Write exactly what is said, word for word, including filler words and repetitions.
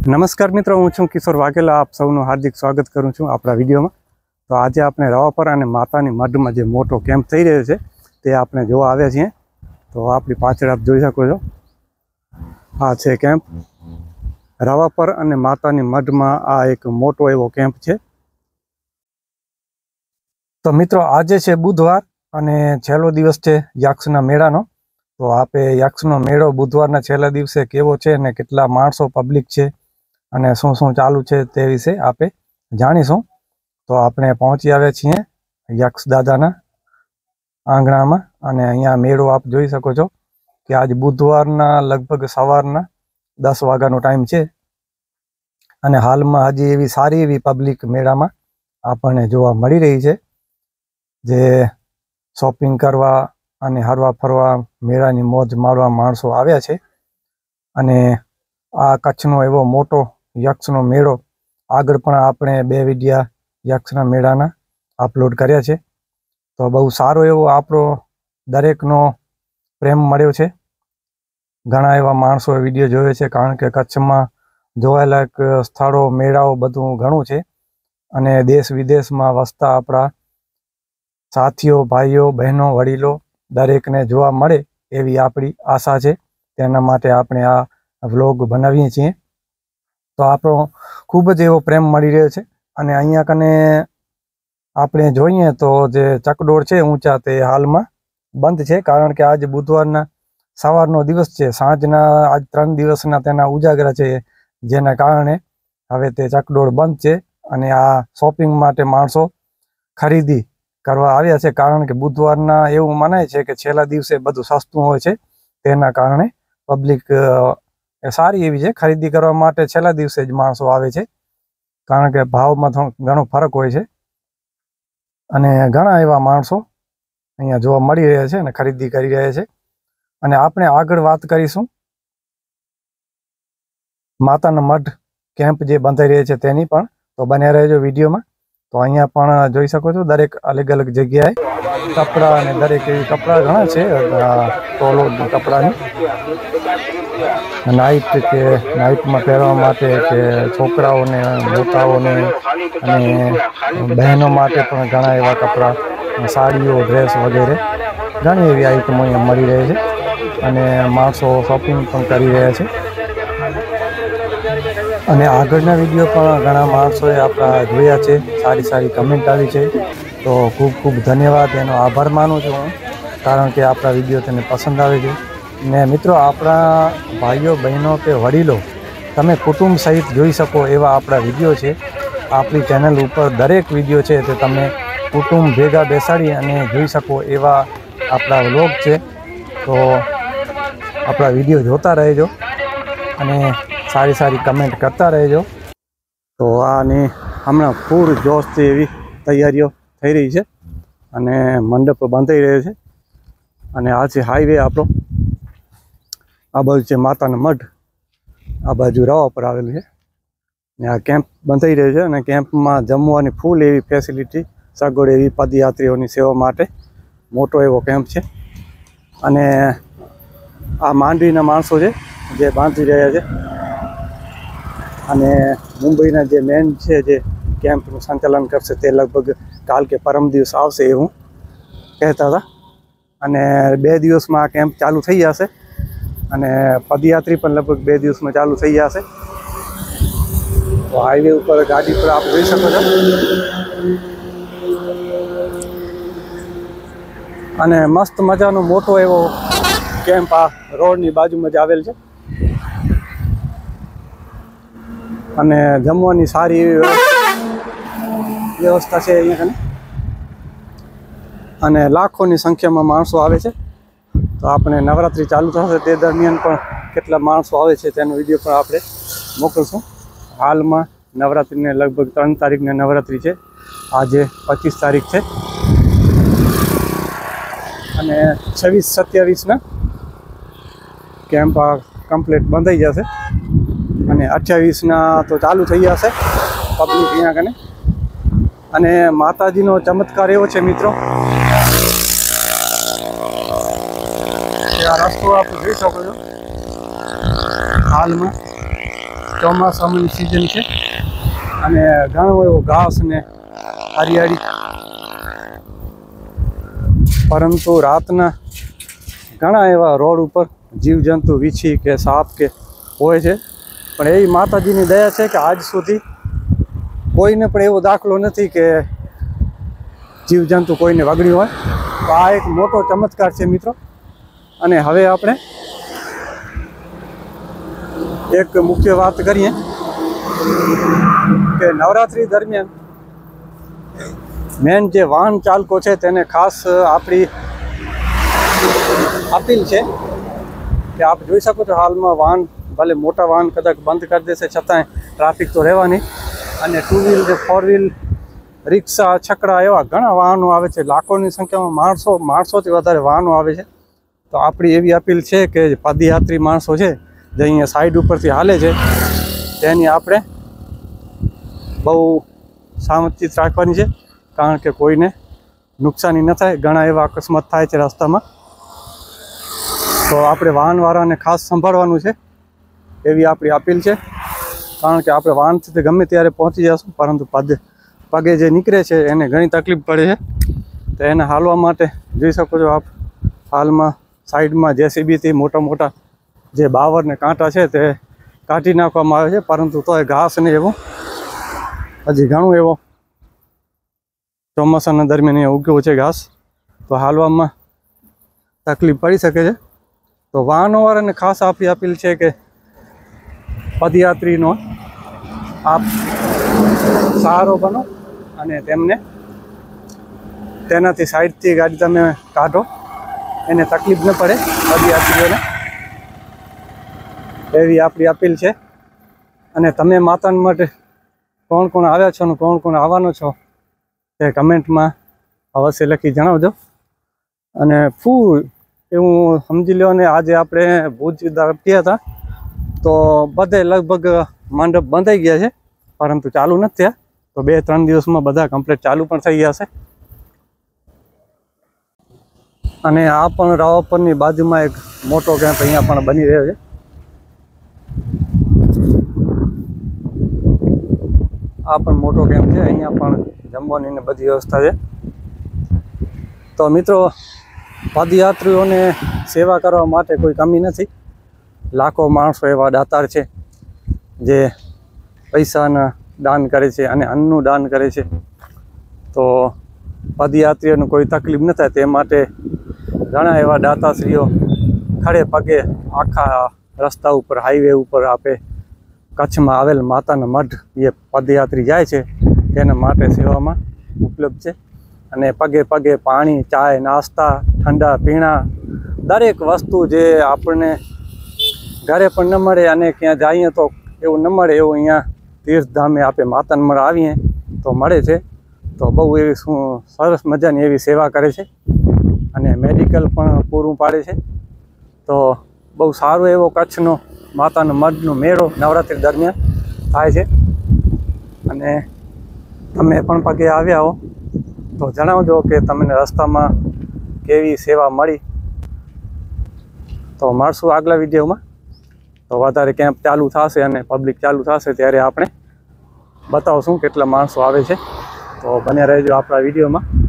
नमस्कार मित्रों, हूँ छूँ किशोर वाघेला। आप सबनु हार्दिक स्वागत करूँ छूँ अपना विडियो में। तो आज आपने रवापर और मातानी मढ़ में जो मोटो केम्प थई रह्यो छे ते आपने जोवा आव्या छीए। तो आपणी पाछळ आप जोई शको छो, आ छे केम्प रवापर और मातानी मढ़ में। आ एक मोटो एवो केम्प छे। तो मित्रों, आज छे बुधवार अने छेल्लो दिवस छे यक्षना मेळानो। तो आपे यक्षनो मेळो बुधवारना छेल्ला दिवसे केवो छे ने केटला माणसो पब्लिक छे અને શું શું ચાલુ છે તે વિશે આપે જાણીશું। તો આપણે પહોંચી આવ્યા છીએ યક્ષ દાદાના આંગણામાં અને અહીંયા મેળો આપ જોઈ શકો છો કે આજ બુધવારના લગભગ સવારના દસ વાગ્યાનો ટાઈમ છે અને હાલમાં હજી એવી સારી એવી પબ્લિક મેળામાં આપણને જોવા મળી રહી છે, જે શોપિંગ કરવા અને હરવા ફરવા મેળાની મોજ માણવા માણસો આવ્યા છે। અને આ કચ્છનો એવો મોટો यक्षनो मेळो आगळ पण आपणे बे विडिया यक्षना मेळाना अपलोड कर्या छे। तो बहु सारो एवो आपणो दरेकनो प्रेम मळ्यो छे। घणा एवा माणसोए विडियो जोयो छे, कारण के कच्छमां जोवालायक स्थळो मेळाओ बधुं घणुं छे अने देश विदेशमां वसता आपणा साथीओ भाईओ बहनों वडीलो दरेकने जोवा मळे एवी आपणी आशा छे। तेना माटे आपणे आ व्लॉग बनावीए छीए। तो आपणो खूब ज एवो प्रेम मळी रह्यो छे। अने अहींया कने आपणे जोईए तो जे चकडोळ छे ऊंचा ते हालमां बंध छे, कारण के आज बुधवारना सवारनो दिवस छे। सांजना आज त्रण दिवसना तेना उजागरा छे, जेना कारणे हवे ते चकडोळ बंध छे अने आ शॉपिंग माटे माणसो खरीदी करवा आव्या छे, कारण के बुधवारना एवुं मनाय छे के छेल्ला दिवसे बधुं सस्तुं होय छे। तेना कारणे पब्लिक सारी एवी छे, खरीदी करवा माटे छेल्ला दिवसे ज माणसो आवे छे, कारण के भावमां घणो फरक होय छे अने घणा एवा माणसो अहींया जोवा मळी रह्या छे अने खरीदी करी रह्या छे। अने आपणे आगळ वात करीशुं माताना मढ़ केम्प जे बंधाई रह्यो छे तेनी पण। तो बन्या रहेजो विडियोमां। तो अहींया पण जोई शको छो दरेक अलग अलग जग्याए कपड़ा अने दरेक एवी कपड़ा घणा छे, टोलो कपड़ानी नाइट के नाइट में पहरवा माटे के छोकराओने मोटाओने अने बहनों माटे पण घणा एवा कपड़ा साड़ीओ ड्रेस वगैरह घणी एवी आइटमो अहींया मळी रहे छे अने माणसो शॉपिंग पण करी रह्या छे। अने आगळना विडियो पण घणा माणसोए आपणा जोया छे, सारी सारी कमेंट आवी छे। तो खूब खूब धन्यवाद, एनो आभार मानु छुं हूँ, कारण के आपणा विडियो तने पसंद आवे छे। ने मित्रों, आपणा भाईओ बहनों के वडीलो तमे कुटुंब सहित जोई शको एवा आपणा विडियो छे। आपणी चेनल उपर दरेक विडियो छे ते तमे कुटुंब भेगा बेसाड़ी अने जोई शको एवा आपणा व्लॉग छे। तो आपणा विडियो जोता रहेजो अने सारी सारी कमेंट करता रहेजो। तो आने हमणां फूल जोशथी एवी तैयारीओ थई रही छे अने मंडप बांधाई रह्यो छे। अने आ छे हाईवे आपणो। आ बाजू छे माताना मढ़, आ बाजू रवापर आवेलुं छे ने आ केम्प बंधाई रह्यो छे। अने केम्पमां जमवानी फूल एवी फेसिलिटी सगवड एवी पदयात्रीओनी सेवा माटे मोटो एवो केम्प छे। अने आ मांडवीना माणसो छे जे बांधी रह्या छे अने मुंबईना जे मेन छे जे केम्पनुं संचालन करशे ते लगभग काल के परम दिवस आवशे एवुं कहेता हता। अने बे दिवसमां आ केम्प चालू थई जशे अने पदयात्री पण लगभग बे दिवस में चालू थई जशे। तो हाईवे पर गाड़ी पर आप जोई शको छो अने मस्त मजानो मोटो एवो केम्प आ रोडनी बाजुमां ज आवेल छे अने जमवानी सारी व्यवस्था छे अहींया कने अने लाखोनी संख्यामां माणसो आवे छे। तो आपणे नवरात्रि चालू थशे ते दरमियान पण केटला माणसो आवे छे तेनो विडियो पण आपणे मोकलशुं। हालमां नवरात्रिने लगभग त्रण तारीखने नवरात्रि छे, आजे पच्चीस तारीख छे अने छवीस सत्यावीस ना केम्प आ कम्प्लीट बंधाई जशे अने अठावीस ना तो चालू थई जशे पब्लिक अहींया कने। अने माताजीनो चमत्कार एवो छे मित्रों, आ रस्तो आप जोई शको छो हाल में ચોમાસાની સિઝન છે અને ઘણો એવો ઘાસ ને હરિયાળી, પરંતુ રાતના ઘણા એવા રોડ ઉપર જીવજંતુ વીછી કે સાપ કે હોય છે, પણ એવી માતાજીની દયા છે કે આજ સુધી કોઈને પણ એવો દાખલો નથી કે જીવજંતુ કોઈને વગડ્યું હોય. તો આ એક મોટો ચમત્કાર છે મિત્રો. અને હવે આપણે એક મુખ્ય વાત કરીએ કે નવરાત્રિ દરમિયાન મેન જે વાહન ચાલકો છે તેને ખાસ આપણી અપીલ છે કે આપ જોઈ શકો છો હાલમાં વાહન ભલે મોટા વાહન કદાચ બંધ કરી દેશે છતાંય ટ્રાફિક તો રહેવાની. અને ટુ વ્હીલ કે ફોર વ્હીલ, રિક્ષા, છકડા એવા ઘણા વાહનો આવે છે. લાખોની સંખ્યામાં માણસો માણસોથી વધારે વાહનો આવે છે. તો આપણી એવી અપીલ છે કે પદયાત્રી માણસો છે જે અહીંયા સાઈડ ઉપરથી હાલે છે તેની આપણે બહુ સાવચેત રાખવાની છે, કારણ કે કોઈને નુકસાની ન થાય. ઘણા એવા અકસ્માત થાય છે રસ્તામાં, તો આપણે વાહનવાળાને ખાસ સંભાળવાનું છે એવી આપણી અપીલ છે. કારણ કે આપણે વાહનથી ગમે ત્યારે પહોંચી જશું, પરંતુ પદ પગે જે નીકળે છે એને ઘણી તકલીફ પડે છે. તો એને હાલવા માટે જોઈ શકો છો આપ, હાલમાં સાઈડમાં જેસીબીથી મોટા મોટા જે બાવર ને કાંટા છે તે કાઢી નાખવામાં આવે છે, પરંતુ તોય ઘાસ ને એવું હજી ઘણું એવો ચોમાસાના દરમિયાન અહીંયા ઉગ્યો છે ઘાસ, તો હાલવામાં તકલીફ પડી શકે છે. તો વાહનોવાળાને ખાસ આપણી અપીલ છે કે પદયાત્રીનો આપ સહારો બનો અને તેમને તેનાથી સાઈડથી ગાડી તમે કાઢો, એને તકલીફ ન પડે પદયાત્રીઓને, એવી આપણી અપીલ છે. અને તમે માતાના માટે કોણ કોણ આવ્યા છો ને કોણ કોણ આવવાનો છો તે કમેન્ટમાં અવશ્ય લખી જણાવજો. અને ફૂલ એવું સમજી લો ને, આજે આપણે ભુજ તરફ ગયા હતા તો બધે લગભગ મંડપ બંધાઈ ગયા છે, પરંતુ ચાલુ નથી થયા. તો બે ત્રણ દિવસમાં બધા કમ્પ્લીટ ચાલુ પણ થઈ ગયા છે. અને આ પણ રાવપરની બાજુમાં એક મોટો કેમ્પ અહીંયા પણ બની રહ્યો છે. આ પણ મોટો કેમ્પ છે, અહીંયા પણ જમવાની ને બધી વ્યવસ્થા છે. તો મિત્રો, પદયાત્રીઓને સેવા કરવા માટે કોઈ કમી નથી. લાખો માણસો એવા દાતાર છે જે પૈસાના દાન કરે છે અને અન્નનું દાન કરે છે. તો પદયાત્રીઓને કોઈ તકલીફ ન થાય તે માટે ઘણા એવા દાતાશ્રીઓ ખડે પગે આખા રસ્તા ઉપર, હાઈવે ઉપર આપે કચ્છમાં આવેલ માતાના મઢ એ પદયાત્રી જાય છે તેના માટે સેવામાં ઉપલબ્ધ છે. અને પગે પગે પાણી, ચાય, નાસ્તા, ઠંડા પીણા, દરેક વસ્તુ જે આપણને ઘરે પણ ન મળે અને ક્યાં જઈએ તો એવું ન મળે એવું અહીંયા તીર્થધામે આપણે માતાના મઢ આવીએ તો મળે છે. તો બહુ એવી શું સરસ મજાની એવી સેવા કરે છે અને મેડિકલ પણ પૂરું પાડે છે. તો બહુ સારો એવો કચ્છનો માતાના મઢનો મેળો નવરાત્રિ દરમિયાન થાય છે. અને તમે પણ પગે આવ્યા હો તો જણાવજો કે તમને રસ્તામાં કેવી સેવા મળી. તો મળશું આગલા વિડીયોમાં. તો વધારે કેમ્પ ચાલુ થશે અને પબ્લિક ચાલુ થશે ત્યારે આપણે બતાવશું કેટલા માણસો આવે છે. તો બને રહેજો આપણા વિડીયોમાં.